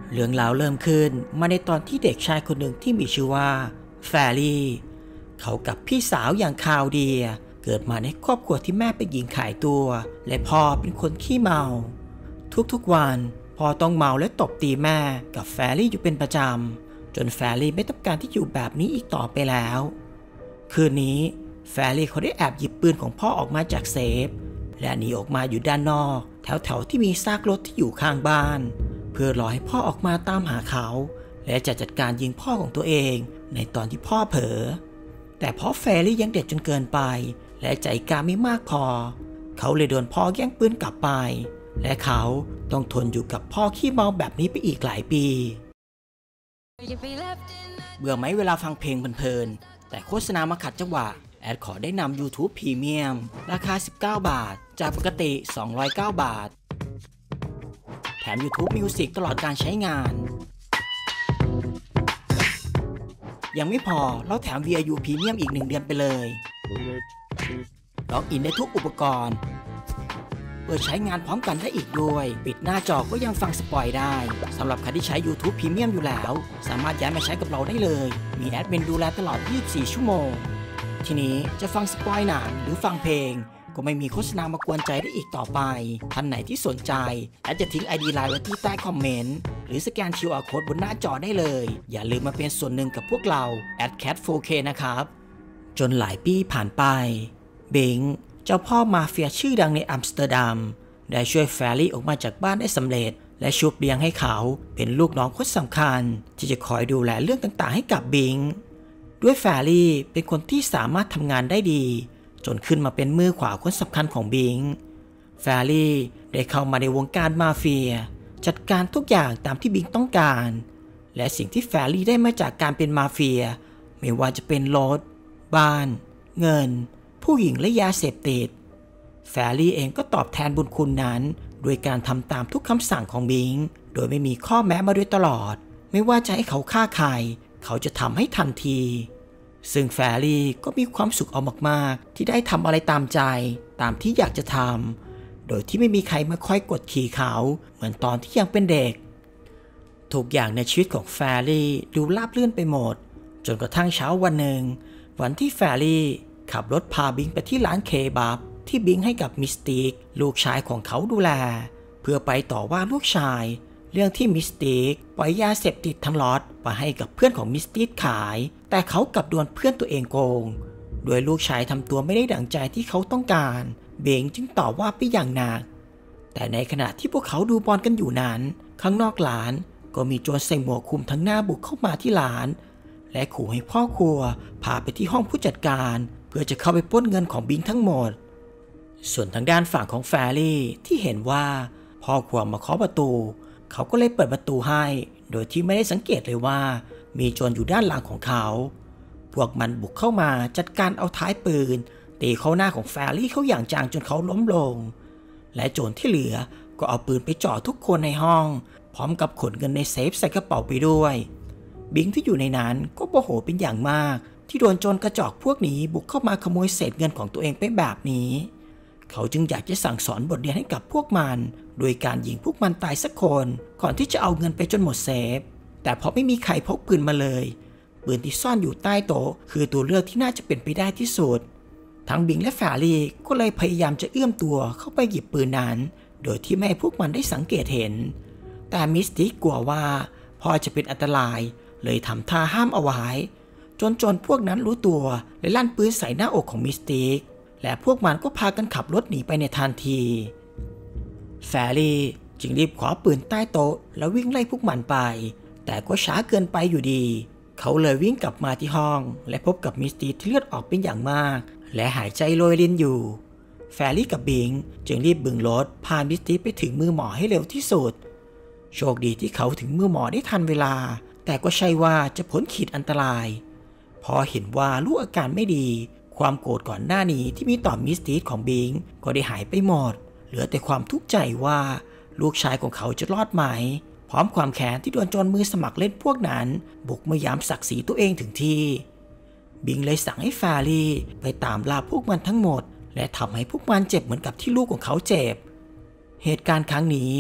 เรื่องราวเริ่มขึ้นมาในตอนที่เด็กชายคนหนึ่งที่มีชื่อว่าแฟรี่เขากับพี่สาวอย่างคาวเดียเกิดมาในครอบครัวที่แม่เป็นหญิงขายตัวและพ่อเป็นคนขี้เมาทุกๆวันพ่อต้องเมาและตบตีแม่กับแฟรี่อยู่เป็นประจำจนแฟรี่ไม่ต้องการที่อยู่แบบนี้อีกต่อไปแล้วคืนนี้แฟรี่เขาได้แอบหยิบปืนของพ่อออกมาจากเซฟและหนีออกมาอยู่ด้านนอกแถวๆที่มีซากรถที่อยู่ข้างบ้านเพื่อรอให้พ่อออกมาตามหาเขาและจะจัดการยิงพ่อของตัวเองในตอนที่พ่อเผลอแต่เพราะแฟรี่ยังเด็กจนเกินไปและใจกล้าไม่มากพอเขาเลยโดนพ่อแย่งปืนกลับไปและเขาต้องทนอยู่กับพ่อขี้เมาแบบนี้ไปอีกหลายปีเบื่อไหมเวลาฟังเพลงเพลินๆแต่โฆษณามาขัดจังหวะแอดขอได้นำ YouTube Premium ราคา19 บาทจากปกติ209 บาทแถม YouTube Music ตลอดการใช้งานยังไม่พอเราแถม VIU Premium อีก1 เดือนไปเลยล็อกอินได้ทุกอุปกรณ์เปิดใช้งานพร้อมกันได้อีกด้วยปิดหน้าจอก็ยังฟังสปอยได้สำหรับใครที่ใช้ YouTube Premium อยู่แล้วสามารถย้ายมาใช้กับเราได้เลยมีแอดมินดูแลตลอด24 ชั่วโมงทีนี้จะฟังสปอยหนังหรือฟังเพลงก็ไม่มีโฆษณามากวนใจได้อีกต่อไปท่านไหนที่สนใจแอดจะทิ้ง ID ไลน์ไว้ที่ใต้คอมเมนต์หรือสแกน QR Code บนหน้าจอได้เลยอย่าลืมมาเป็นส่วนหนึ่งกับพวกเรา @cat4k นะครับจนหลายปีผ่านไปบิงเจ้าพ่อมาเฟียชื่อดังในอัมสเตอร์ดัมได้ช่วยแฟรี่ออกมาจากบ้านได้สำเร็จและชุบเลี้ยงให้เขาเป็นลูกน้องคนสำคัญที่จะคอยดูแลเรื่องต่างๆให้กับบิงด้วยแฟรี่เป็นคนที่สามารถทำงานได้ดีจนขึ้นมาเป็นมือขวาคนสำคัญของบิงแฟรี่ได้เข้ามาในวงการมาเฟียจัดการทุกอย่างตามที่บิงต้องการและสิ่งที่แฟรี่ได้มาจากการเป็นมาเฟียไม่ว่าจะเป็นรถบ้านเงินผู้หญิงและยาเสพติดแฟรี่เองก็ตอบแทนบุญคุณนั้นโดยการทำตามทุกคำสั่งของบิงโดยไม่มีข้อแม้มาโดยตลอดไม่ว่าจะให้เขาฆ่าใครเขาจะทำให้ทันทีซึ่งแฟรี่ก็มีความสุขเอามากๆที่ได้ทำอะไรตามใจตามที่อยากจะทำโดยที่ไม่มีใครมาคอยกดขี่เขาเหมือนตอนที่ยังเป็นเด็กทุกอย่างในชีวิตของแฟรี่ดูราบรื่นไปหมดจนกระทั่งเช้าวันหนึ่งวันที่แฟรี่ขับรถพาบิงไปที่ร้านเคบับที่บิงให้กับมิสติกลูกชายของเขาดูแลเพื่อไปต่อว่าลูกชายเรื่องที่มิสติกปล่อยยาเสพติดทั้งล็อตไปให้กับเพื่อนของมิสติกขายแต่เขากลับโดนเพื่อนตัวเองโกงโดยลูกชายทำตัวไม่ได้ดั่งใจที่เขาต้องการบิงจึงต่อว่าไปอย่างหนักแต่ในขณะที่พวกเขาดูบอลกันอยู่นั้นข้างนอกร้านก็มีโจรใส่หมวกคลุมทั้งหน้าบุกเข้ามาที่ร้านและขู่ให้พ่อครัวพาไปที่ห้องผู้จัดการเพื่อจะเข้าไปปล้นเงินของบิงทั้งหมดส่วนทางด้านฝั่งของแฟรี่ที่เห็นว่าพ่อครัวมาเคาะประตูเขาก็เลยเปิดประตูให้โดยที่ไม่ได้สังเกตเลยว่ามีโจรอยู่ด้านหลังของเขาพวกมันบุกเข้ามาจัดการเอาท้ายปืนตีเข้าหน้าของแฟรี่เขาอย่างจังจนเขาล้มลงและโจรที่เหลือก็เอาปืนไปจ่อทุกคนในห้องพร้อมกับขนเงินในเซฟใส่กระเป๋าไปด้วยบิงที่อยู่ในนั้นก็โมโหเป็นอย่างมากที่โดนโจรกระจอกพวกนี้บุกเข้ามาขโมยเศษเงินของตัวเองไปแบบนี้เขาจึงอยากจะสั่งสอนบทเรียนให้กับพวกมันโดยการยิงพวกมันตายสักคนก่อนที่จะเอาเงินไปจนหมดเซฟแต่พอไม่มีใครพกปืนมาเลยปืนที่ซ่อนอยู่ใต้โต๊ะคือตัวเลือกที่น่าจะเป็นไปได้ที่สุดทั้งบิงและแฟรี่ก็เลยพยายามจะเอื้อมตัวเข้าไปหยิบปืนนั้นโดยที่ไม่ให้พวกมันได้สังเกตเห็นแต่มิสติกกลัวว่าพ่อจะเป็นอันตรายเลยทำท่าห้ามเอาไว้จนพวกนั้นรู้ตัวและลั่นปืนใส่หน้าอกของมิสติกและพวกมันก็พากันขับรถหนีไปในทันทีแฟรี่จึงรีบขวาปืนใต้โต๊ะแล้ววิ่งไล่พวกมันไปแต่ก็ช้าเกินไปอยู่ดีเขาเลยวิ่งกลับมาที่ห้องและพบกับมิสติกที่เลือดออกเป็นอย่างมากและหายใจโรยรินอยู่แฟรี่กับบิงจึงรีบบึงรถพามิสติกไปถึงมือหมอให้เร็วที่สุดโชคดีที่เขาถึงมือหมอได้ทันเวลาแต่ก็ใช่ว่าจะพ้นขีดอันตรายพอเห็นว่าลูกอาการไม่ดีความโกรธก่อนหน้านี้ที่มีต่อมิสติกของบิงก็ได้หายไปหมดเหลือแต่ความทุกข์ใจว่าลูกชายของเขาจะรอดไหมพร้อมความแค้นที่โดนโจรมือสมัครเล่นพวกนั้นบุกมายามศักดิ์ศรีตัวเองถึงที่บิงเลยสั่งให้แฟรี่ไปตามล่าพวกมันทั้งหมดและทำให้พวกมันเจ็บเหมือนกับที่ลูกของเขาเจ็บเหตุการณ์ครั้งนี้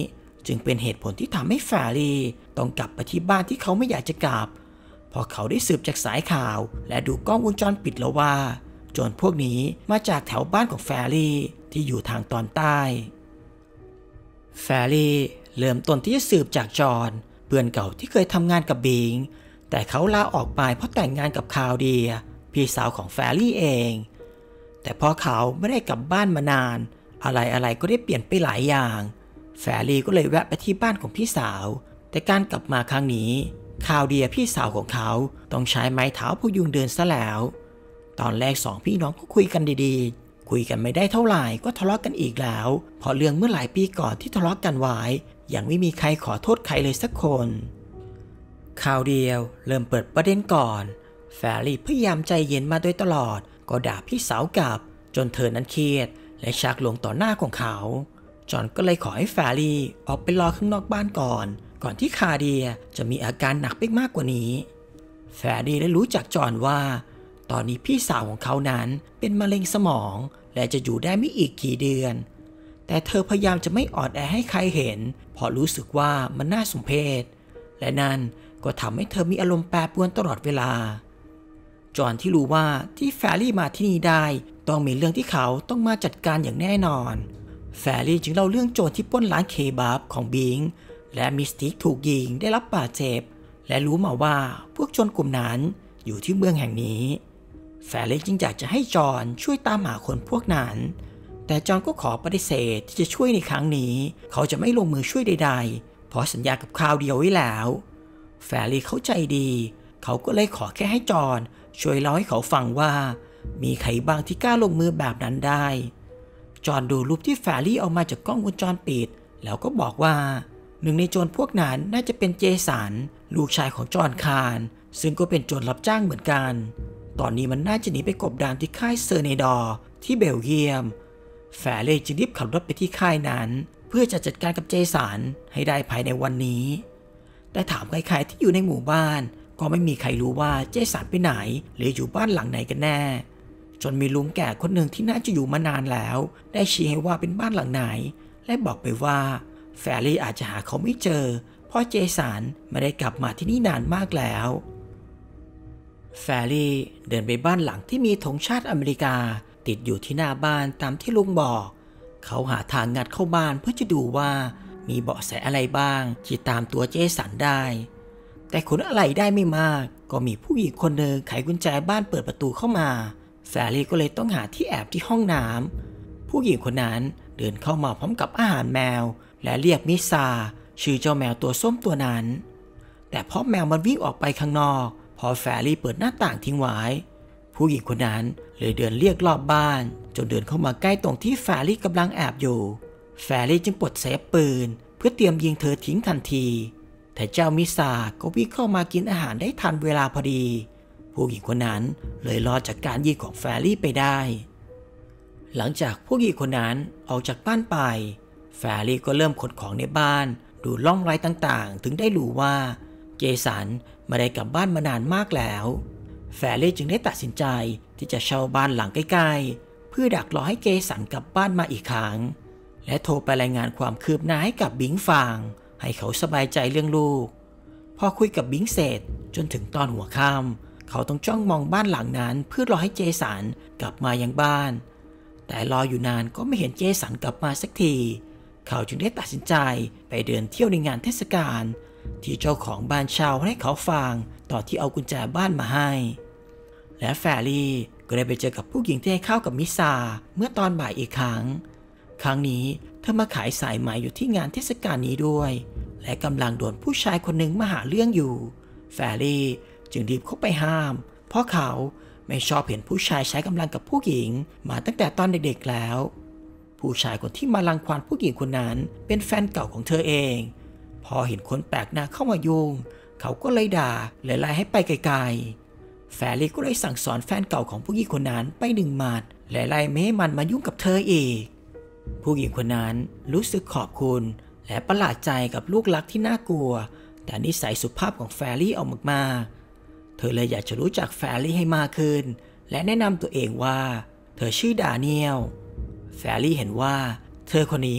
จึงเป็นเหตุผลที่ทำให้แฟรี่ต้องกลับไปที่บ้านที่เขาไม่อยากจะกลับเพราะเขาได้สืบจากสายข่าวและดูกล้องวงจรปิดแล้วว่าโจรพวกนี้มาจากแถวบ้านของแฟรี่ที่อยู่ทางตอนใต้แฟรี่เริ่มต้นที่จะสืบจากจอห์นเพื่อนเก่าที่เคยทำงานกับบิงแต่เขาลาออกไปเพราะแต่งงานกับคาวเดียพี่สาวของแฟรี่เองแต่พอเขาไม่ได้กลับบ้านมานานอะไรก็ได้เปลี่ยนไปหลายอย่างแฟรี่ก็เลยแวะไปที่บ้านของพี่สาวแต่การกลับมาครั้งนี้คาวเดียพี่สาวของเขาต้องใช้ไม้เท้าพยุงเดินซะแล้วตอนแรกสองพี่น้องก็คุยกันดีๆคุยกันไม่ได้เท่าไหร่ก็ทะเลาะกันอีกแล้วเพราะเรื่องเมื่อหลายปีก่อนที่ทะเลาะกันไว้ยังไม่มีใครขอโทษใครเลยสักคนคาวเดียวเริ่มเปิดประเด็นก่อนแฟรี่พยายามใจเย็นมาโดยตลอดก็ด่าพี่สาวกลับจนเธอนั้นเครียดและชักลงต่อหน้าของเขาจอห์นก็เลยขอให้แฟรี่ออกไปรอข้างนอกบ้านก่อนที่คาเดียจะมีอาการหนักไปมากกว่านี้แฟรี่ได้รู้จากจอห์นว่าตอนนี้พี่สาวของเขานั้นเป็นมะเร็งสมองและจะอยู่ได้ไม่อีกกี่เดือนแต่เธอพยายามจะไม่อ่อนแอให้ใครเห็นเพราะรู้สึกว่ามันน่าสมเพชและนั่นก็ทำให้เธอมีอารมณ์แปรปรวนตลอดเวลาจอห์นที่รู้ว่าที่แฟรี่มาที่นี่ได้ต้องมีเรื่องที่เขาต้องมาจัดการอย่างแน่นอนแฟรี่จึงเล่าเรื่องโจรที่ปล้นร้านเคบับของบิงและมิสติกถูกยิงได้รับบาดเจ็บและรู้มาว่าพวกโจรกลุ่มนั้นอยู่ที่เมืองแห่งนี้แฟรี่จึงอยากจะให้จอห์นช่วยตามหาคนพวกนั้นแต่จอห์นก็ขอปฏิเสธที่จะช่วยในครั้งนี้เขาจะไม่ลงมือช่วยใดๆเพราะสัญญากับคราวเดียวไว้แล้วแฟรี่เข้าใจดีเขาก็เลยขอแค่ให้จอห์นช่วยเล่าให้เขาฟังว่ามีใครบ้างที่กล้าลงมือแบบนั้นได้จอห์นดูรูปที่แฟรี่เอามาจากกล้องวงจรปิดแล้วก็บอกว่าหนึ่งในโจรพวกนั้นน่าจะเป็นเจสันลูกชายของจอห์นคาร์นซึ่งก็เป็นโจรรับจ้างเหมือนกันตอนนี้มันน่าจะหนีไปกบดานที่ค่ายเซอร์เนดอร์ที่เบลเยียมแฟรี่จึงรีบขับรถไปที่ค่ายนั้นเพื่อจะจัดการกับเจสันให้ได้ภายในวันนี้แต่ถามใครๆที่อยู่ในหมู่บ้านก็ไม่มีใครรู้ว่าเจสันไปไหนหรืออยู่บ้านหลังไหนกันแน่จนมีลุงแก่คนหนึ่งที่น่าจะอยู่มานานแล้วได้ชี้ให้ว่าเป็นบ้านหลังไหนและบอกไปว่าแฟรี่อาจจะหาเขาไม่เจอเพราะเจสันไม่ได้กลับมาที่นี่นานมากแล้วแฟรี่เดินไปบ้านหลังที่มีธงชาติอเมริกาติดอยู่ที่หน้าบ้านตามที่ลุงบอกเขาหาทางงัดเข้าบ้านเพื่อจะดูว่ามีเบาะแสอะไรบ้างที่ตามตัวเจสันได้แต่ขนอะไรได้ไม่มากก็มีผู้หญิงคนหนึ่งไขกุญแจบ้านเปิดประตูเข้ามาแฟรี่ก็เลยต้องหาที่แอบที่ห้องน้ำผู้หญิงคนนั้นเดินเข้ามาพร้อมกับอาหารแมวและเรียกมิซาชื่อเจ้าแมวตัวส้มตัวนั้นแต่พอแมวมันวิ่งออกไปข้างนอกพอแฟรี่เปิดหน้าต่างทิ้งไว้ผู้หญิงคนนั้นเลยเดินเรียกรอบบ้านจนเดินเข้ามาใกล้ตรงที่แฟรี่กำลังแอบอยู่แฟรี่จึงปลดเซฟปืนเพื่อเตรียมยิงเธอทิ้งทันทีแต่เจ้ามิซาก็วิ่งเข้ามากินอาหารได้ทันเวลาพอดีผู้หญิงคนนั้นเลยรอดจากการยิงของแฟรี่ไปได้หลังจากผู้หญิงคนนั้นออกจากบ้านไปแฟรี่ก็เริ่มขนของในบ้านดูร่องรอยต่างๆถึงได้รู้ว่าเจสันไม่ได้กลับบ้านมานานมากแล้วแฟรี่จึงได้ตัดสินใจที่จะเช่าบ้านหลังใกล้ๆเพื่อดักรอให้เจสันกลับบ้านมาอีกครั้งและโทรไปรายงานความคืบหน้าให้กับบิงฟังให้เขาสบายใจเรื่องลูกพอคุยกับบิงเสร็จจนถึงตอนหัวค่ำเขาต้องจ้องมองบ้านหลังนั้นเพื่อรอให้เจสันกลับมายังบ้านแต่รออยู่นานก็ไม่เห็นเจสันกลับมาสักทีเขาจึงได้ตัดสินใจไปเดินเที่ยวในงานเทศกาลที่เจ้าของบ้านเช่าให้เขาฟังตอนที่เอากุญแจบ้านมาให้และแฟรี่ก็ได้ไปเจอกับผู้หญิงที่ให้เข้ากับมิซาเมื่อตอนบ่ายอีกครั้งนี้เธอมาขายสายไหมอยู่ที่งานเทศกาลนี้ด้วยและกำลังโดนผู้ชายคนหนึ่งมาหาเรื่องอยู่แฟรี่จึงรีบเข้าไปห้ามเพราะเขาไม่ชอบเห็นผู้ชายใช้กำลังกับผู้หญิงมาตั้งแต่ตอนเด็กๆแล้วผู้ชายคนที่มารังควานผู้หญิงคนนั้นเป็นแฟนเก่าของเธอเองพอเห็นคนแปลกหน้าเข้ามายุ่งเขาก็เลยด่าและไล่ให้ไปไกลๆแฟรี่ก็เลยสั่งสอนแฟนเก่าของผู้หญิงคนนั้นไป1 หมัดและไล่ไม่ให้มันมายุ่งกับเธออีกผู้หญิงคนนั้นรู้สึกขอบคุณและประหลาดใจกับลูกรักที่น่ากลัวแต่นิสัยสุภาพของแฟรี่ออกมากๆเธอเลยอยากจะรู้จักแฟรี่ให้มากขึ้นและแนะนำตัวเองว่าเธอชื่อดาเนียลแฟรี่เห็นว่าเธอคนนี้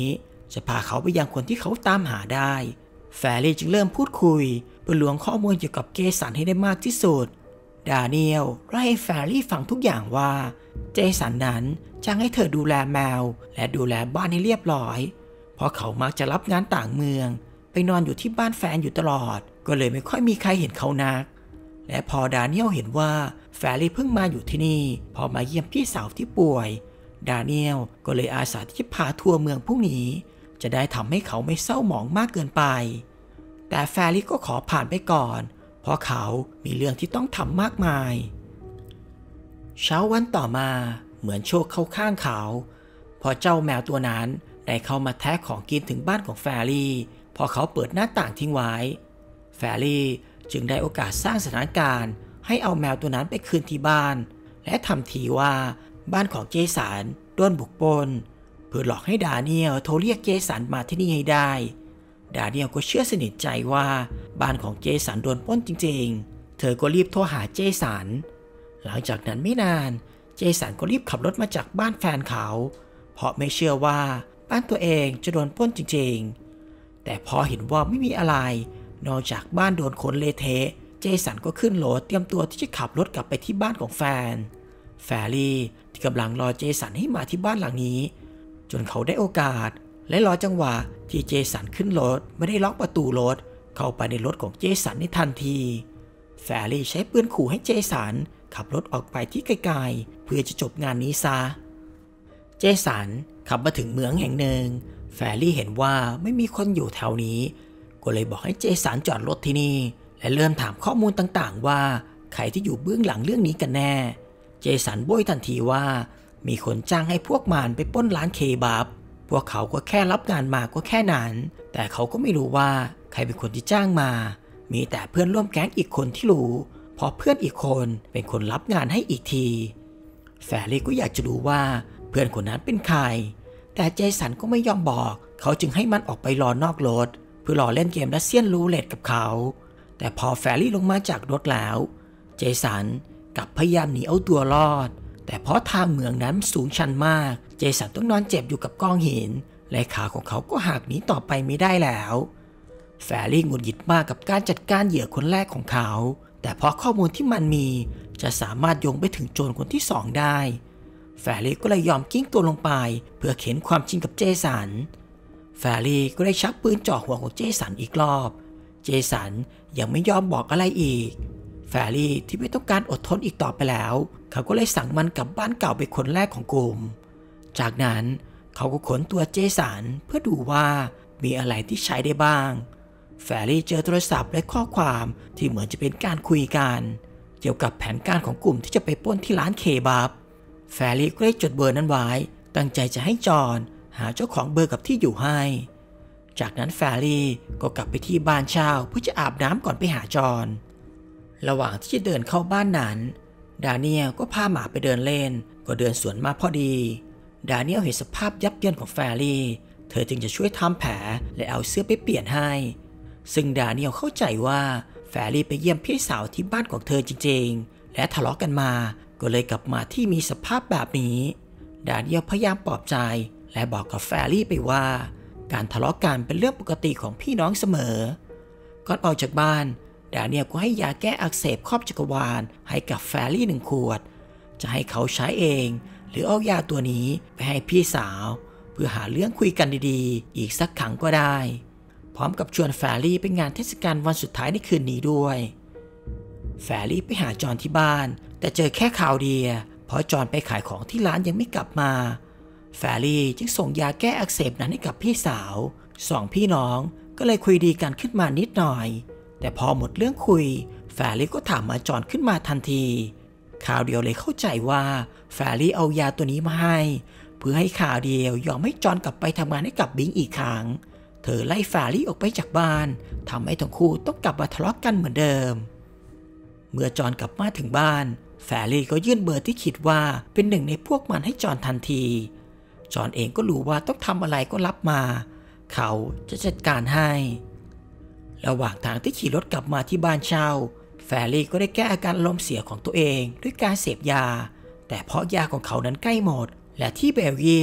จะพาเขาไปยังคนที่เขาตามหาได้แฟรี่จึงเริ่มพูดคุยเพื่อล้วงข้อมูลเกี่ยวกับเจสันให้ได้มากที่สุดดาเนียลเล่าให้แฟรี่ฟังทุกอย่างว่าเจสันนั้นจ้างให้เธอดูแลแมวและดูแลบ้านให้เรียบร้อยเพราะเขามักจะรับงานต่างเมืองไปนอนอยู่ที่บ้านแฟนอยู่ตลอดก็เลยไม่ค่อยมีใครเห็นเขานักและพอดาเนียลเห็นว่าแฟรี่เพิ่งมาอยู่ที่นี่พอมาเยี่ยมพี่สาวที่ป่วยดาเนียลก็เลยอาสาที่จะพาทัวร์เมืองพรุ่งนี้จะได้ทำให้เขาไม่เศร้าหมองมากเกินไปแต่แฟรี่ก็ขอผ่านไปก่อนเพราะเขามีเรื่องที่ต้องทำมากมายเช้าวันต่อมาเหมือนโชคเข้าข้างเขาพอเจ้าแมวตัวนั้นได้เข้ามาแทะของกินถึงบ้านของแฟรี่พอเขาเปิดหน้าต่างทิ้งไว้แฟรี่จึงได้โอกาสสร้างสถานการณ์ให้เอาแมวตัวนั้นไปคืนที่บ้านและทำทีว่าบ้านของเจสันโดนบุกปล้นเพื่อหลอกให้ดาเนียลโทรเรียกเจสันมาที่นี่ให้ได้ดาเนียลก็เชื่อสนิทใจว่าบ้านของเจสันโดนปล้นจริงๆเธอก็รีบโทรหาเจสันหลังจากนั้นไม่นานเจสันก็รีบขับรถมาจากบ้านแฟนเขาเพราะไม่เชื่อว่าบ้านตัวเองจะโดนปล้นจริงๆแต่พอเห็นว่าไม่มีอะไรนอกจากบ้านโดนคนเละเทะเจสันก็ขึ้นรถเตรียมตัวที่จะขับรถกลับไปที่บ้านของแฟรี่ที่กำลังรอเจสันให้มาที่บ้านหลังนี้จนเขาได้โอกาสและรอจังหวะที่เจสันขึ้นรถไม่ได้ล็อกประตูรถเข้าไปในรถของเจสันในทันทีแฟรี่ใช้ปืนขู่ให้เจสันขับรถออกไปที่ไกลๆเพื่อจะจบงานนี้ซะเจสันขับมาถึงเมืองแห่งหนึ่งแฟรี่เห็นว่าไม่มีคนอยู่แถวนี้ก็เลยบอกให้เจสันจอดรถที่นี่และเริ่มถามข้อมูลต่างๆว่าใครที่อยู่เบื้องหลังเรื่องนี้กันแน่เจสันโบยทันทีว่ามีคนจ้างให้พวกมันไปปล้นร้านเคบับพวกเขาก็แค่รับงานมาก็แค่นั้นแต่เขาก็ไม่รู้ว่าใครเป็นคนที่จ้างมามีแต่เพื่อนร่วมแก๊งอีกคนที่รู้เพราะเพื่อนอีกคนเป็นคนรับงานให้อีกทีแฟรี่ก็อยากจะรู้ว่าเพื่อนคนนั้นเป็นใครแต่เจสันก็ไม่ยอมบอกเขาจึงให้มันออกไปรอนอกรถเพื่อรอเล่นเกมรัสเซียนรูเล็ตกับเขาแต่พอแฟรี่ลงมาจากรถแล้วเจสันกลับพยายามหนีเอาตัวรอดแต่เพราะทางเมืองนั้นสูงชันมากเจสันต้องนอนเจ็บอยู่กับกองหินและขาของเขาก็หักหนีต่อไปไม่ได้แล้วแฟรี่หงุดหงิดมากกับการจัดการเหยื่อคนแรกของเขาแต่เพราะข้อมูลที่มันมีจะสามารถโยงไปถึงโจรคนที่2ได้แฟรี่ก็เลยยอมกิ้งตัวลงไปเพื่อเข็นความจริงกับเจสันแฟรี่ก็ได้ชักปืนจ่อหัวของเจสันอีกรอบเจสันยังไม่ยอมบอกอะไรอีกแฟรี่ที่ไม่ต้องการอดทนอีกต่อไปแล้วเขาก็เลยสั่งมันกลับบ้านเก่าเป็นคนแรกของกลุ่มจากนั้นเขาก็ขนตัวเจสันเพื่อดูว่ามีอะไรที่ใช้ได้บ้างแฟรี่เจอโทรศัพท์และข้อความที่เหมือนจะเป็นการคุยกันเกี่ยวกับแผนการของกลุ่มที่จะไปปล้นที่ร้านเคบับแฟรี่ก็ได้จดเบอร์นั้นไว้ตั้งใจจะให้จอห์นหาเจ้าของเบอร์กับที่อยู่ให้จากนั้นแฟรี่ก็กลับไปที่บ้านเช่าเพื่อจะอาบน้ำก่อนไปหาจอห์นระหว่างที่จะเดินเข้าบ้านนั้นดาเนียลก็พาหมาไปเดินเล่นก็เดินสวนมาพอดีดาเนียลเห็นสภาพยับเยินของแฟรี่เธอจึงจะช่วยทำแผลและเอาเสื้อไปเปลี่ยนให้ซึ่งดาเนียลเข้าใจว่าแฟรี่ไปเยี่ยมพี่สาวที่บ้านของเธอจริงๆและทะเลาะกันมาก็เลยกลับมาที่มีสภาพแบบนี้ดาเนียลพยายามปลอบใจและบอกกับแฟรี่ไปว่าการทะเลาะกันเป็นเรื่องปกติของพี่น้องเสมอก่อนออกจากบ้านดาเนียลก็ให้ยาแก้อักเสบครอบจักรวาลให้กับแฟรี่1 ขวดจะให้เขาใช้เองหรือเอายาตัวนี้ไปให้พี่สาวเพื่อหาเรื่องคุยกันดีๆอีกสักครั้งก็ได้พร้อมกับชวนแฟรี่ไปงานเทศกาลวันสุดท้ายในคืนนี้ด้วยแฟรี่ไปหาจอห์นที่บ้านแต่เจอแค่ข่าวเดียเพราะจอห์นไปขายของที่ร้านยังไม่กลับมาแฟรี่จึงส่งยาแก้อักเสบนั้นให้กับพี่สาว2 พี่น้องก็เลยคุยดีกันขึ้นมานิดหน่อยแต่พอหมดเรื่องคุยแฟรี่ก็ถามมาจอห์นขึ้นมาทันทีข่าวเดียวเลยเข้าใจว่าแฟรี่เอายาตัวนี้มาให้เพื่อให้ข่าวเดียวยอมให้จอห์นกลับไปทำงานให้กับบิงอีกครั้งเธอไล่แฟรี่ออกไปจากบ้านทำให้ทั้งคู่ต้องกลับมาทะเลาะกันเหมือนเดิมเมื่อจอห์นกลับมาถึงบ้านแฟรี่ก็ยื่นเบอร์ที่คิดว่าเป็นหนึ่งในพวกมันให้จอห์นทันทีจอห์นเองก็รู้ว่าต้องทำอะไรก็รับมาเขาจะจัดการให้ระหว่างทางที่ขี่รถกลับมาที่บ้านเช่าแฟรี่ก็ได้แก้อาการอารมณ์เสียของตัวเองด้วยการเสพยาแต่เพราะยาของเขานั้นใกล้หมดและที่เบลเยียม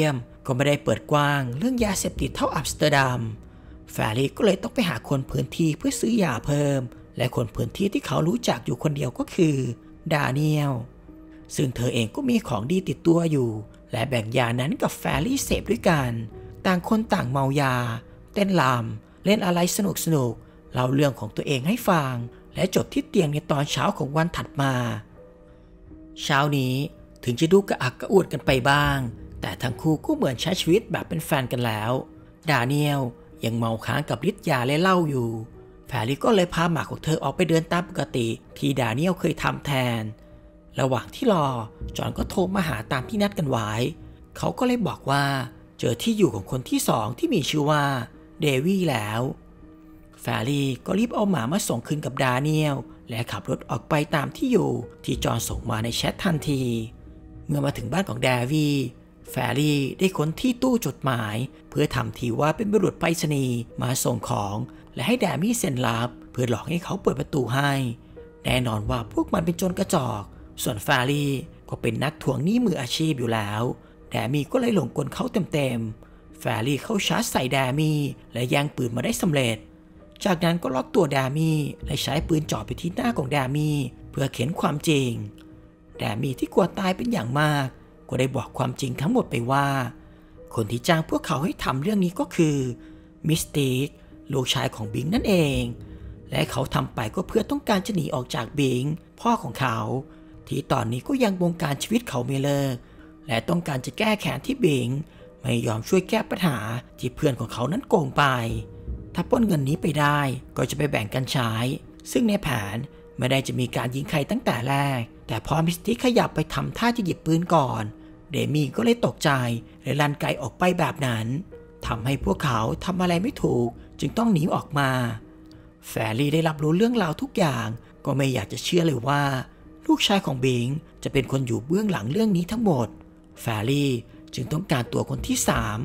ก็ไม่ได้เปิดกว้างเรื่องยาเสพติดเท่าอัมสเตอร์ดัมแฟรี่ก็เลยต้องไปหาคนพื้นที่เพื่อซื้อยาเพิ่มและคนพื้นที่ที่เขารู้จักอยู่คนเดียวก็คือดาเนียลซึ่งเธอเองก็มีของดีติดตัวอยู่และแบ่งยานั้นกับแฟรี่เสพด้วยกันต่างคนต่างเมายาเต้นรำเล่นอะไรสนุกเล่าเรื่องของตัวเองให้ฟังและจบที่เตียงในตอนเช้าของวันถัดมาเช้านี้ถึงจะดูกระอักกระอ่วนกันไปบ้างแต่ทั้งคู่ก็เหมือนใช้ชีวิตแบบเป็นแฟนกันแล้วดาเนียลยังเมาค้างกับฤทธิ์ยาและเหล้าอยู่แฟรี่ก็เลยพาหมาของเธอออกไปเดินตามปกติที่ดาเนียลเคยทำแทนระหว่างที่รอจอห์นก็โทรมาหาตามที่นัดกันไว้เขาก็เลยบอกว่าเจอที่อยู่ของคนที่สองที่มีชื่อว่าเดวี่แล้วแฟรี่ก็รีบเอาหมามาส่งคืนกับดาเนียลและขับรถออกไปตามที่อยู่ที่จอห์นส่งมาในแชททันทีเมื่อมาถึงบ้านของเดวี่แฟรี่ได้ค้นที่ตู้จดหมายเพื่อทำทีว่าเป็นบุรุษไปรษณีย์มาส่งของและให้แดมี่เซ็นรับเพื่อหลอกให้เขาเปิดประตูให้แน่นอนว่าพวกมันเป็นโจรกระจอกส่วนแฟรี่ก็เป็นนักทวงหนี้มืออาชีพอยู่แล้วแดมี่ก็เลยหลงกลเขาเต็มแฟรี่เข้าชาร์จใส่แดมี่และแย่งปืนมาได้สำเร็จจากนั้นก็ล็อกตัวแดมี่และใช้ปืนจ่อไปที่หน้าของแดมี่เพื่อเข็นความจริงแดมี่ที่กลัวตายเป็นอย่างมากก็ได้บอกความจริงทั้งหมดไปว่าคนที่จ้างพวกเขาให้ทำเรื่องนี้ก็คือมิสติกลูกชายของบิงนั่นเองและเขาทำไปก็เพื่อต้องการจะหนีออกจากบิงพ่อของเขาที่ตอนนี้ก็ยังบงการชีวิตเขาไม่เลิกและต้องการจะแก้แค้นที่บิงไม่ยอมช่วยแก้ปัญหาที่เพื่อนของเขานั้นโกงไปถ้าปล้นเงินนี้ไปได้ก็จะไปแบ่งกันใช้ซึ่งในแผนไม่ได้จะมีการยิงใครตั้งแต่แรกแต่พอมิสติกขยับไปทำท่าจะหยิบปืนก่อนเดมี่ก็เลยตกใจและลั่นไกออกไปแบบนั้นทำให้พวกเขาทำอะไรไม่ถูกจึงต้องหนีออกมาแฟรี่ได้รับรู้เรื่องราวทุกอย่างก็ไม่อยากจะเชื่อเลยว่าลูกชายของบิงจะเป็นคนอยู่เบื้องหลังเรื่องนี้ทั้งหมดแฟรี่จึงต้องการตัวคนที่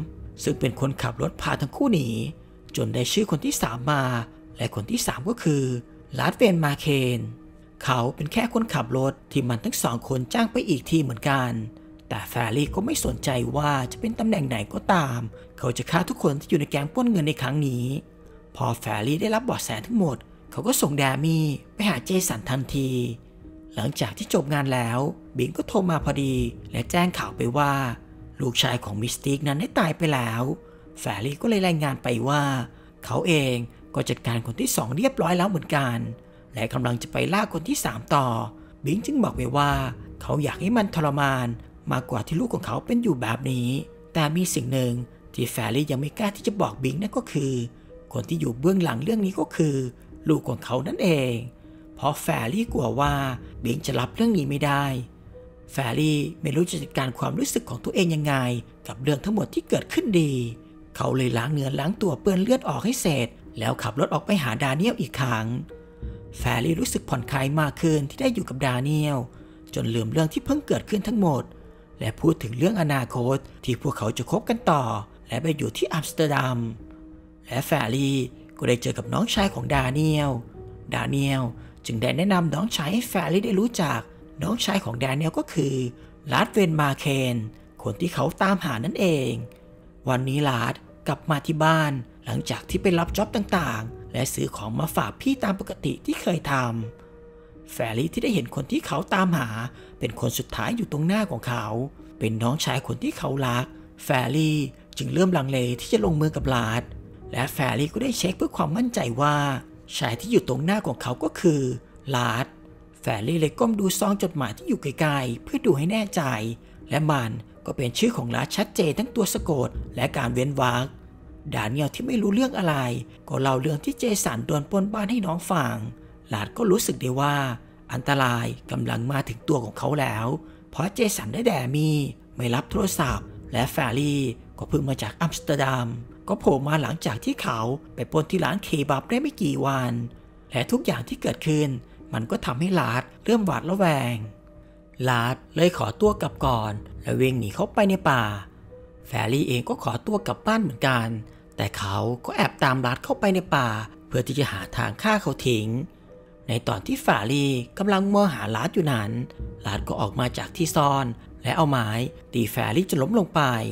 3ซึ่งเป็นคนขับรถพาทั้งคู่หนีจนได้ชื่อคนที่3มาและคนที่3ก็คือลาร์ดเวนมาเคนเขาเป็นแค่คนขับรถที่มันทั้ง2คนจ้างไปอีกทีเหมือนกันแต่แฟรี่ก็ไม่สนใจว่าจะเป็นตำแหน่งไหนก็ตามเขาจะฆ่าทุกคนที่อยู่ในแก๊งปล้นเงินในครั้งนี้พอแฟรี่ได้รับเบาะแสทั้งหมดเขาก็ส่งแดมี่ไปหาเจสันทันทีหลังจากที่จบงานแล้วบิงก็โทรมาพอดีและแจ้งข่าวไปว่าลูกชายของมิสติกนั้นได้ตายไปแล้วแฟรี่ก็เลยรายงานไปว่าเขาเองก็จัดการคนที่2เรียบร้อยแล้วเหมือนกันและกำลังจะไปล่าคนที่3ต่อบิงจึงบอกไปว่าเขาอยากให้มันทรมานมากกว่าที่ลูกของเขาเป็นอยู่แบบนี้แต่มีสิ่งหนึ่งที่แฟรี่ยังไม่กล้าที่จะบอกบิงนั่นก็คือคนที่อยู่เบื้องหลังเรื่องนี้ก็คือลูกของเขานั่นเองเพราะแฟรี่กลัวว่าบิงจะรับเรื่องนี้ไม่ได้แฟรี่ไม่รู้จะจัดการความรู้สึกของตัวเองยังไงกับเรื่องทั้งหมดที่เกิดขึ้นดีเขาเลยล้างเนื้อล้างตัวเปื้อนเลือดออกให้เสร็จแล้วขับรถออกไปหาดาเนียลอีกครั้งแฟรี่รู้สึกผ่อนคลายมากขึ้นที่ได้อยู่กับดาเนียลจนลืมเรื่องที่เพิ่งเกิดขึ้นทั้งหมดและพูดถึงเรื่องอนาคตที่พวกเขาจะคบกันต่อและไปอยู่ที่อัมสเตอร์ดัมและแฟรี่ก็ได้เจอกับน้องชายของดาเนียลจึงได้แนะนำน้องชายให้แฟรี่ได้รู้จักน้องชายของดาเนียลก็คือลาร์ดเวนมาเคนคนที่เขาตามหานั่นเองวันนี้ลาร์ดกลับมาที่บ้านหลังจากที่ไปรับจ็อบต่างๆและซื้อของมาฝากพี่ตามปกติที่เคยทำแฟรี่ที่ได้เห็นคนที่เขาตามหาเป็นคนสุดท้ายอยู่ตรงหน้าของเขาเป็นน้องชายคนที่เขารักแฟรี่จึงเริ่มลังเลที่จะลงมือกับลาร์ดและแฟรี่ก็ได้เช็คเพื่อความมั่นใจว่าชายที่อยู่ตรงหน้าของเขาก็คือลาร์ดแฟรี่เลยก้มดูซองจดหมายที่อยู่ไกลๆเพื่อดูให้แน่ใจและมันก็เป็นชื่อของลาร์ดชัดเจนทั้งตัวสะกดและการเว้นวรรคดาเนียลที่ไม่รู้เรื่องอะไรก็เล่าเรื่องที่เจสันโดนปล้นบ้านให้น้องฟังลาร์ดก็รู้สึกได้ว่าอันตรายกำลังมาถึงตัวของเขาแล้วเพราะเจสันได้แดมี่ไม่รับโทรศัพท์และแฟรี่ก็เพิ่งมาจากอัมสเตอร์ดัมก็โผล่มาหลังจากที่เขาไปปล้นที่ร้านเคบับได้ไม่กี่วันและทุกอย่างที่เกิดขึ้นมันก็ทำให้ลาร์ดเริ่มหวาดระแวงลาร์ดเลยขอตัวกลับก่อนและวิ่งหนีเข้าไปในป่าแฟรี่เองก็ขอตัวกลับบ้านเหมือนกันแต่เขาก็แอบตามลาร์ดเข้าไปในป่าเพื่อที่จะหาทางฆ่าเขาทิ้งในตอนที่แฟรี่กำลังมองหาลาร์ดอยู่นั้นลาร์ดก็ออกมาจากที่ซ่อนและเอาไม้ตีแฟรี่จนล้มลงไปพ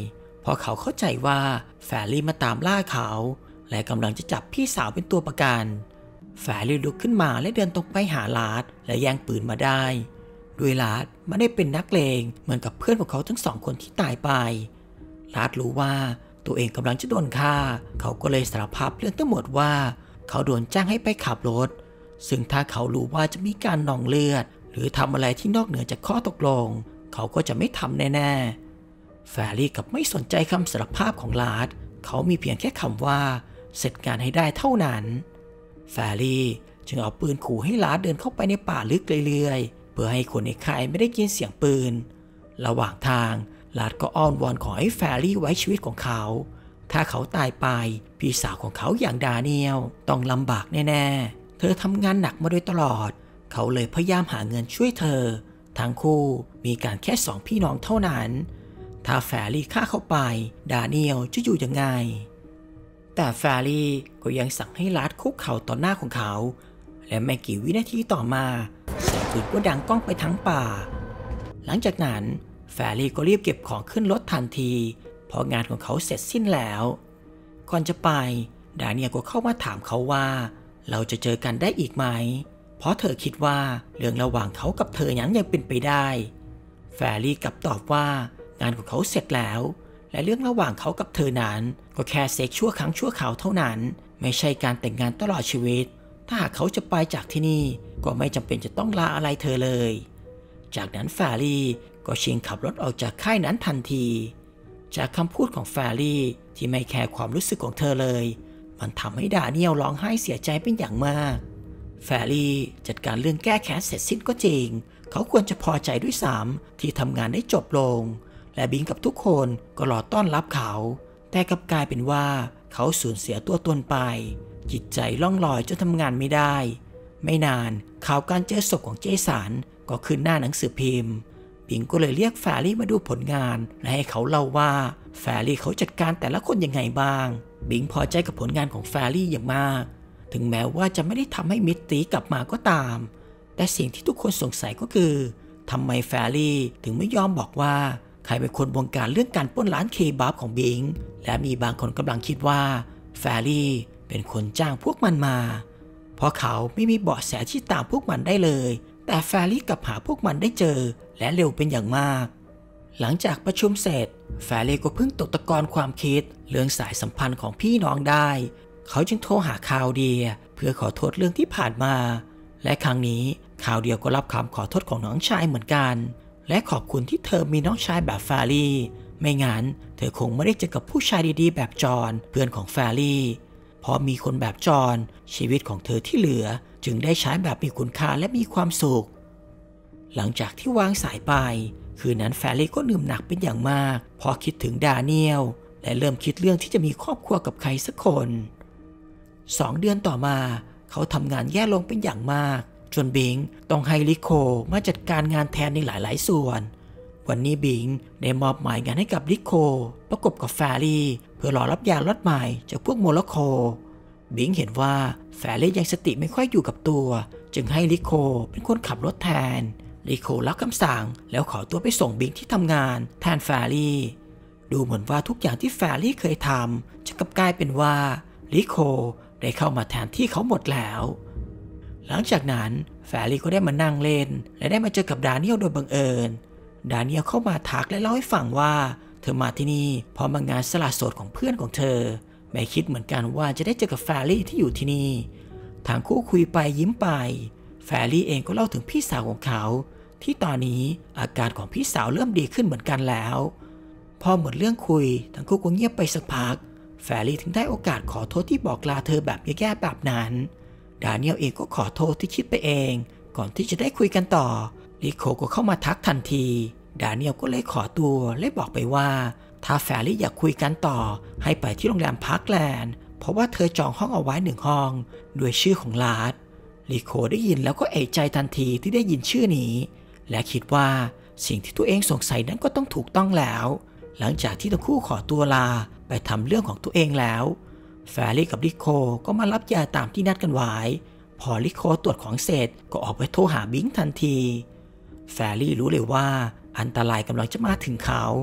ราะเขาเข้าใจว่าแฟรี่มาตามล่าเขาและกำลังจะจับพี่สาวเป็นตัวประกันแฟรี่ลุกขึ้นมาและเดินตรงไปหาลาดและแย่งปืนมาได้โดยลาดไม่ได้เป็นนักเลงเหมือนกับเพื่อนของเขาทั้ง2 คนที่ตายไปลาดรู้ว่าตัวเองกำลังจะโดนฆ่าเขาก็เลยสารภาพเรื่องทั้งหมดว่าเขาโดนจ้างให้ไปขับรถซึ่งถ้าเขารู้ว่าจะมีการนองเลือดหรือทำอะไรที่นอกเหนือจากข้อตกลงเขาก็จะไม่ทำแน่ๆแฟรี่กับไม่สนใจคำสารภาพของลาดเขามีเพียงแค่คำว่าเสร็จงานให้ได้เท่านั้นแฟรี่จึงเอาปืนขู่ให้ลาดเดินเข้าไปในป่าลึกเรื่อยๆเพื่อให้คนในค่ายไม่ได้ยินเสียงปืนระหว่างทางลาดก็อ้อนวอนขอให้แฟรี่ไว้ชีวิตของเขาถ้าเขาตายไปพี่สาวของเขาอย่างดาเนียลต้องลำบากแน่ๆเธอทำงานหนักมาโดยตลอดเขาเลยพยายามหาเงินช่วยเธอทั้งคู่มีการแค่2 พี่น้องเท่านั้นถ้าแฟรี่ฆ่าเขาไปดาเนียลจะอยู่ยังไงแต่แฟรี่ก็ยังสั่งให้ลาดคุกเข่าต่อหน้าของเขาและไม่กี่วินาทีต่อมาเสียงปืนก็ดังก้องไปทั้งป่าหลังจากนั้นแฟรี่ก็รีบเก็บของขึ้นรถทันทีเพราะงานของเขาเสร็จสิ้นแล้วก่อนจะไปดาเนียลก็เข้ามาถามเขาว่าเราจะเจอกันได้อีกไหมเพราะเธอคิดว่าเรื่องระหว่างเขากับเธอยังเป็นไปได้แฟรี่กลับตอบว่างานของเขาเสร็จแล้วและเรื่องระหว่างเขากับเธอนั้นก็แค่เซ็กชั่วครั้งชั่วคราวเท่านั้นไม่ใช่การแต่งงานตลอดชีวิตถ้าหากเขาจะไปจากที่นี่ก็ไม่จำเป็นจะต้องลาอะไรเธอเลยจากนั้นแฟรี่ก็ชิงขับรถออกจากค่ายนั้นทันทีจากคำพูดของแฟรี่ที่ไม่แคร์ความรู้สึกของเธอเลยมันทำให้ดาเนียลร้องไห้เสียใจเป็นอย่างมากแฟรี่จัดการเรื่องแก้แค้นเสร็จสิ้นก็จริงเขาควรจะพอใจด้วยซ้ำที่ทำงานได้จบลงและบิงกับทุกคนก็รอต้อนรับเขาแต่กลับกลายเป็นว่าเขาสูญเสียตัวตนไปจิตใจล่องลอยจนทำงานไม่ได้ไม่นานข่าวการเจอศพของเจสันก็ขึ้นหน้าหนังสือพิมพ์บิงก็เลยเรียกแฟรี่มาดูผลงานและให้เขาเล่าว่าแฟรี่เขาจัดการแต่ละคนยังไงบ้างบิงพอใจกับผลงานของแฟรี่อย่างมากถึงแม้ว่าจะไม่ได้ทำให้มิตตี้กลับมาก็ตามแต่สิ่งที่ทุกคนสงสัยก็คือทำไมแฟรี่ถึงไม่ยอมบอกว่าใครเป็นคนบงการเรื่องการปล้นร้านเคบับของบิงและมีบางคนกำลังคิดว่าแฟรี่เป็นคนจ้างพวกมันมาเพราะเขาไม่มีเบาะแสที่ตามพวกมันได้เลยแต่แฟรี่กลับหาพวกมันได้เจอและเร็วเป็นอย่างมากหลังจากประชุมเสร็จแฟรี่ก็เพิ่งตกตะกอนความคิดเรื่องสายสัมพันธ์ของพี่น้องได้เขาจึงโทรหาคาวเดียเพื่อขอโทษเรื่องที่ผ่านมาและครั้งนี้คาวเดียก็รับคำขอโทษของน้องชายเหมือนกันและขอบคุณที่เธอมีน้องชายแบบแฟรี่ไม่งั้นเธอคงไม่ได้เจอกับผู้ชายดีๆแบบจอห์นเพื่อนของแฟรี่เพราะมีคนแบบจอห์นชีวิตของเธอที่เหลือจึงได้ใช้แบบมีคุณค่าและมีความสุขหลังจากที่วางสายไปคืนนั้นแฟรี่ก็ดื่มหนักเป็นอย่างมากพอคิดถึงดาเนียลและเริ่มคิดเรื่องที่จะมีครอบครัวกับใครสักคน2 เดือนต่อมาเขาทำงานแย่ลงเป็นอย่างมากจนบิงต้องให้ลิโคมาจัดการงานแทนในหลายๆส่วนวันนี้บิงได้มอบหมายงานให้กับลิโคประกบกับแฟรี่เพื่อรอรับยาล็อตใหม่จากพวกโมร็อกโกบิงเห็นว่าแฟรี่ยังสติไม่ค่อยอยู่กับตัวจึงให้ลิโคเป็นคนขับรถแทนลิโครับคำสั่งแล้วขอตัวไปส่งบิงที่ทำงานแทนแฟรี่ดูเหมือนว่าทุกอย่างที่แฟรี่เคยทำจะกลับกลายเป็นว่าลิโคได้เข้ามาแทนที่เขาหมดแล้วหลังจากนั้นแฟรี่ก็ได้มานั่งเล่นและได้มาเจอกับดาเนียลโดยบังเอิญดาเนียลเข้ามาทักและเล่าให้ฟังว่าเธอมาที่นี่เพราะมางานสละโสดของเพื่อนของเธอไม่คิดเหมือนกันว่าจะได้เจอกับแฟรี่ที่อยู่ที่นี่ทางคู่คุยไปยิ้มไปแฟรี่เองก็เล่าถึงพี่สาวของเขาที่ตอนนี้อาการของพี่สาวเริ่มดีขึ้นเหมือนกันแล้วพอหมดเรื่องคุยทั้งคู่ก็เงียบไปสักพักแฟรี่ถึงได้โอกาสขอโทษที่บอกลาเธอแบบแย่ๆแบบนั้นดาเนียลเองก็ขอโทษที่คิดไปเองก่อนที่จะได้คุยกันต่อลิโคก็เข้ามาทักทันทีดาเนียลก็เลยขอตัวและบอกไปว่าถ้าแฟรี่อยากคุยกันต่อให้ไปที่โรงแรมพาร์คแลนด์เพราะว่าเธอจองห้องเอาไว้1 ห้องด้วยชื่อของลาดลิโคได้ยินแล้วก็เอะใจทันทีที่ได้ยินชื่อนี้และคิดว่าสิ่งที่ตัวเองสงสัยนั้นก็ต้องถูกต้องแล้วหลังจากที่ทั้งคู่ขอตัวลาไปทำเรื่องของตัวเองแล้วแฟรี่กับลิโคก็มารับยาตามที่นัดกันไว้พอลิโคตรวจของเสร็จก็ออกไปโทรหาบิงทันทีแฟรี่รู้เลยว่าอันตรายกำลังจะมาถึงเขาแ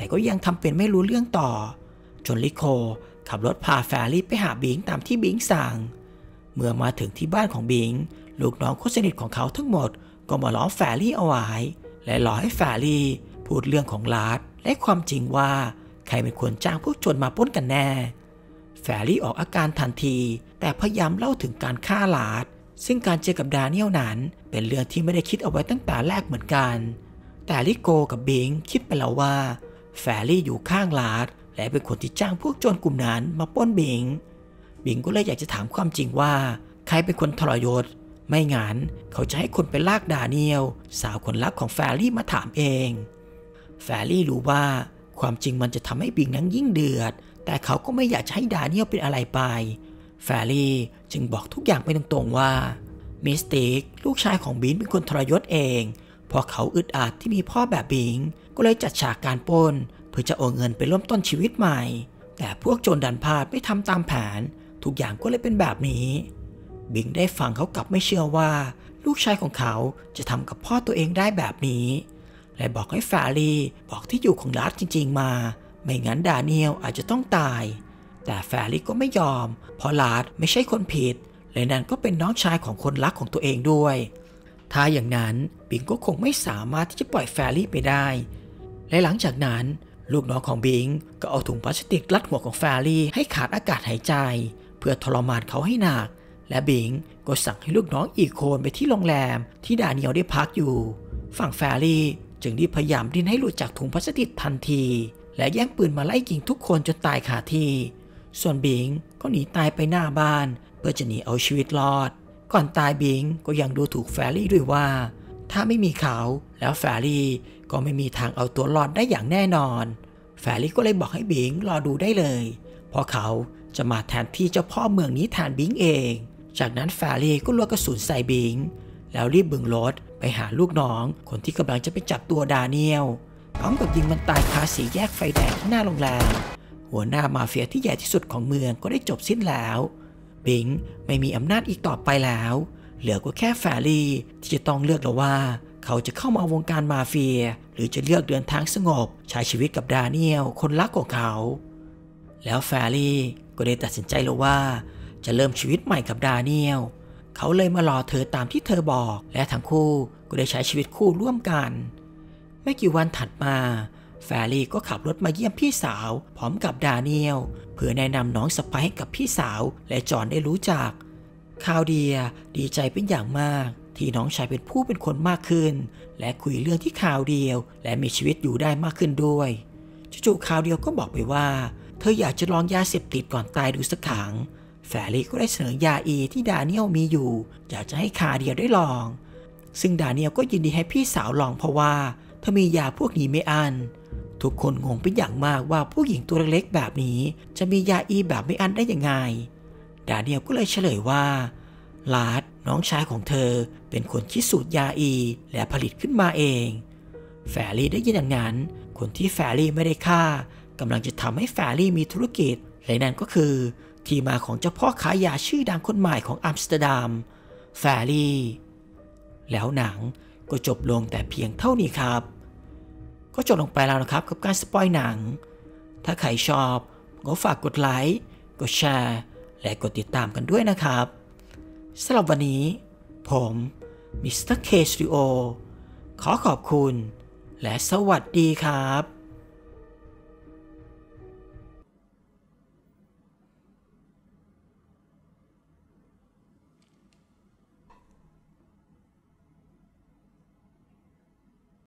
แต่ก็ยังทำเป็นไม่รู้เรื่องต่อจนลิโคขับรถพาแฟรี่ไปหาบิงตามที่บิงสั่งเมื่อมาถึงที่บ้านของบิงลูกน้องคนสนิทของเขาทั้งหมดก็มาล้อมแฟรี่เอาไว้และรอให้แฟรี่พูดเรื่องของลาร์ดและความจริงว่าใครเป็นคนจ้างพวกโจรมาปล้นกันแน่แฟรี่ออกอาการทันทีแต่พยายามเล่าถึงการฆ่าลาร์ดซึ่งการเจอกับดาเนียลนั้นเป็นเรื่องที่ไม่ได้คิดเอาไว้ตั้งแต่แรกเหมือนกันแต่ลิโกกับบิงคิดไปแล้วว่าแฟรี่อยู่ข้างลาร์ดและเป็นคนที่จ้างพวกโจรกลุ่มนั้นมาปล้นบิงก็เลยอยากจะถามความจริงว่าใครเป็นคนทรยศไม่งั้นเขาจะให้คนไปลากดาเนียลสาวคนรักของแฟรี่มาถามเองแฟรี่รู้ว่าความจริงมันจะทำให้บิงนั้นยิ่งเดือดแต่เขาก็ไม่อยากจะให้ดาเนียลเป็นอะไรไปแฟรี่จึงบอกทุกอย่างไปตรงๆว่ามิสติกลูกชายของบิงเป็นคนทรยศเองพอเขาอึดอัดที่มีพ่อแบบบิงก็เลยจัดฉากการปล้นเพื่อจะเอาเงินไปเริ่มต้นชีวิตใหม่แต่พวกโจรดันพลาดไม่ทำตามแผนทุกอย่างก็เลยเป็นแบบนี้บิงได้ฟังเขากลับไม่เชื่อว่าลูกชายของเขาจะทำกับพ่อตัวเองได้แบบนี้และบอกให้แฟรี่บอกที่อยู่ของลาร์ดจริงๆมาไม่งั้นดาเนียลอาจจะต้องตายแต่แฟรี่ก็ไม่ยอมเพราะลาร์ดไม่ใช่คนผิดและนั่นก็เป็นน้องชายของคนรักของตัวเองด้วยถ้าอย่างนั้นบิงก็คงไม่สามารถที่จะปล่อยแฟรี่ไปได้และหลังจากนั้นลูกน้องของบิงก็เอาถุงพลาสติกรัดหัวของแฟรี่ให้ขาดอากาศหายใจเพื่อทรมานเขาให้หนักและบิงก็สั่งให้ลูกน้องอีกคนไปที่โรงแรมที่ดาเนียลได้พักอยู่ฝั่งแฟรี่จึงรีบพยายามดิ้นให้หลุดจากถุงพลาสติกทันทีและแย่งปืนมาไล่ยิงทุกคนจนตายคาที่ส่วนบิงก็หนีตายไปหน้าบ้านเพื่อจะหนีเอาชีวิตรอดก่อนตายบิงก็ยังดูถูกแฟรี่ด้วยว่าถ้าไม่มีเขาแล้วแฟรี่ก็ไม่มีทางเอาตัวรอดได้อย่างแน่นอนแฟรี่ก็เลยบอกให้บิงรอดูได้เลยเพราะเขาจะมาแทนที่เจ้าพ่อเมืองนี้แทนบิงเองจากนั้นแฟรี่ก็ลัวกระสุนใส่บิงแล้วรีบบึงรถไปหาลูกน้องคนที่กำลังจะไปจับตัวดาเนียลพร้อมกับยิงมันตายคาสี่แยกไฟแดงที่หน้าโรงแรมหัวหน้ามาเฟียที่ใหญ่ที่สุดของเมืองก็ได้จบสิ้นแล้วบิงไม่มีอำนาจอีกต่อไปแล้วเหลือก็แค่แฟรี่ที่จะต้องเลือกแล้วว่าเขาจะเข้ามาวงการมาเฟียหรือจะเลือกเดินทางสงบใช้ชีวิตกับดาเนียลคนรักของเขาแล้วแฟรี่ก็ได้ตัดสินใจแล้วว่าจะเริ่มชีวิตใหม่กับดาเนียลเขาเลยมารอเธอตามที่เธอบอกและทั้งคู่ก็ได้ใช้ชีวิตคู่ร่วมกันไม่กี่วันถัดมาแฟรี่ก็ขับรถมาเยี่ยมพี่สาวพร้อมกับดาเนียลเพื่อแนะนำน้องสะใภ้ให้กับพี่สาวและจอห์นได้รู้จักคาวเดียดีใจเป็นอย่างมากที่น้องชายเป็นผู้เป็นคนมากขึ้นและคุยเรื่องที่คาวเดียวและมีชีวิตอยู่ได้มากขึ้นด้วยจู่ๆคาวเดียวก็บอกไปว่าเธออยากจะลองยาเสพติดก่อนตายดูสักครั้งแฟรี่ก็ได้เสนอยาอีที่ดาเนียลมีอยู่อยากจะให้คาวเดียวได้ลองซึ่งดาเนียลก็ยินดีให้พี่สาวลองเพราะว่าเธอมียาพวกนี้ไม่อั้นทุกคนงงเป็นอย่างมากว่าผู้หญิงตัวเล็กๆแบบนี้จะมียาอีแบบไม่อั้นได้ยังไงดาเนียลก็เลยเฉลยว่าลาร์ดน้องชายของเธอเป็นคนคิดสูตรยาอีและผลิตขึ้นมาเองแฟรี่ได้ยินอย่างนั้นคนที่แฟรี่ไม่ได้ฆ่ากำลังจะทำให้แฟรี่มีธุรกิจและนั่นก็คือที่มาของเจ้าพ่อขายยาชื่อดังคนใหม่ของอัมสเตอร์ดัมแฟรี่แล้วหนังก็จบลงแต่เพียงเท่านี้ครับก็จบลงไปแล้วนะครับกับการสปอยหนังถ้าใครชอบก็ฝากกดไลค์กดแชร์และกดติดตามกันด้วยนะครับสำหรับวันนี้ผมมิสเตอร์เคสตูดิโอขอขอบคุณและสวัสดีครับ